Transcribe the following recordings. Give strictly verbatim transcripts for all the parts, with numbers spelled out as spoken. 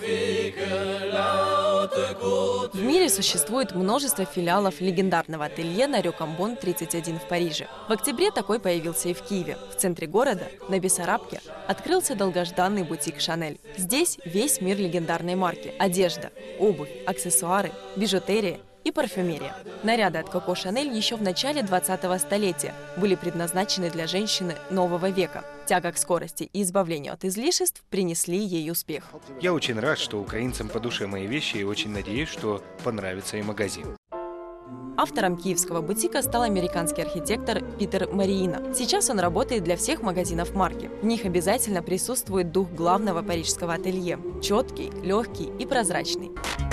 В мире существует множество филиалов легендарного ателье на Рю-Камбон тридцать один в Париже. В октябре такой появился и в Киеве. В центре города, на Бессарабке, открылся долгожданный бутик «Шанель». Здесь весь мир легендарной марки – одежда, обувь, аксессуары, бижутерия и парфюмерия. Наряды от Коко Шанель еще в начале двадцатого столетия были предназначены для женщины нового века. Тяга к скорости и избавлению от излишеств принесли ей успех. Я очень рад, что украинцам по душе мои вещи, и очень надеюсь, что понравится и магазин. Автором киевского бутика стал американский архитектор Питер Мариина. Сейчас он работает для всех магазинов марки. В них обязательно присутствует дух главного парижского ателье – четкий, легкий и прозрачный.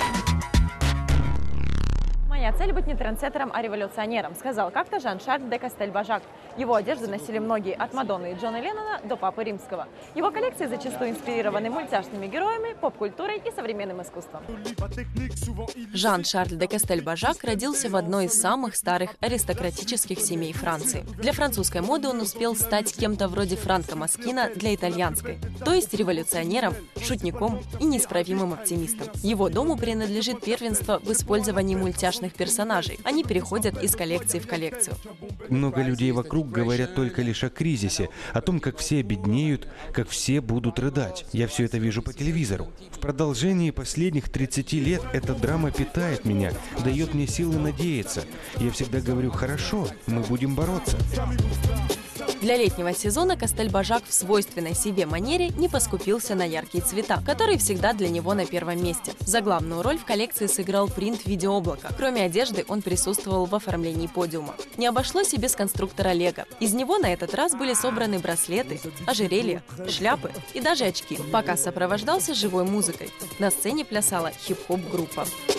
Моя цель — быть не трендсеттером, а революционером, сказал как-то Жан-Шарль де Кастель-Бажак. Его одежду носили многие от Мадонны и Джона Леннона до Папы Римского. Его коллекции зачастую инспирированы мультяшными героями, поп-культурой и современным искусством. Жан-Шарль де Кастель-Бажак родился в одной из самых старых аристократических семей Франции. Для французской моды он успел стать кем-то вроде Франко Москина для итальянской, то есть революционером, шутником и неисправимым оптимистом. Его дому принадлежит первенство в использовании мультяшных персонажей. Они переходят из коллекции в коллекцию. Много людей вокруг говорят только лишь о кризисе, о том, как все обеднеют, как все будут рыдать. Я все это вижу по телевизору. В продолжении последних тридцати лет эта драма питает меня, дает мне силы надеяться. Я всегда говорю: хорошо, мы будем бороться. Для летнего сезона Кастель-Бажак в свойственной себе манере не поскупился на яркие цвета, которые всегда для него на первом месте. За главную роль в коллекции сыграл принт в виде облака. Кроме одежды, он присутствовал в оформлении подиума. Не обошлось и без конструктора Лего. Из него на этот раз были собраны браслеты, ожерелья, шляпы и даже очки. Показ сопровождался живой музыкой. На сцене плясала хип-хоп группа.